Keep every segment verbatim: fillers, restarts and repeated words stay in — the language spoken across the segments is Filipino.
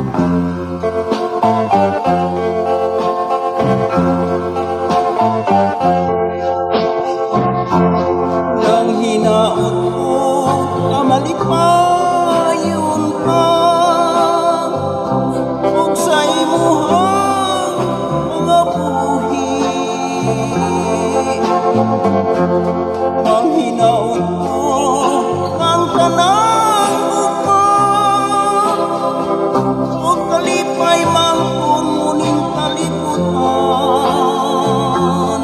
Nang hinaot ko, kamali pa yun ka, ug sa imuhang mga buhi. Nang hinaot ko, ang tanang ugma, ug kalipay mangkon muning kalibutan.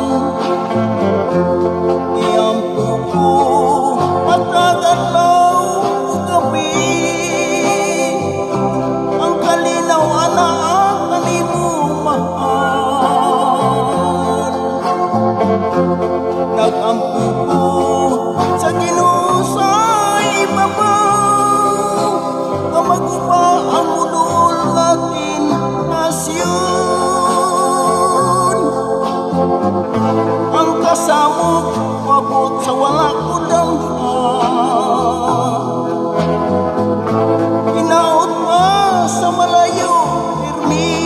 Iampo ko matag adlaw ug gabi, ang kalinaw ana kanimo mahal. Nagampo ko sa Ginoo sa ibabaw, nga maguba ang udol natin nasyon. Ang kasamok wabot sa wala ko damhan, hinaot ka sa malayo pirmi.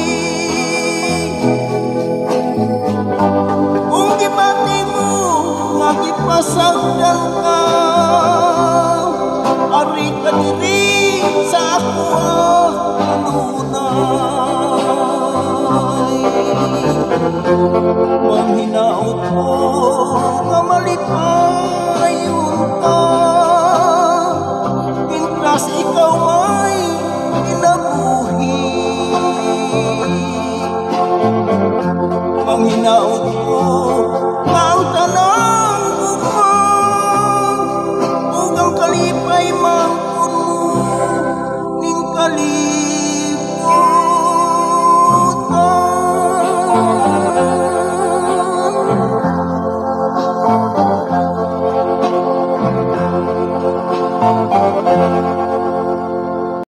Kung gibati mo nga gipasagdan ka, ari ka diri sa ako kanunay. Manghinaot mo nga malipayon ka, intras ikaw may kinabuhi. Manghinaot mo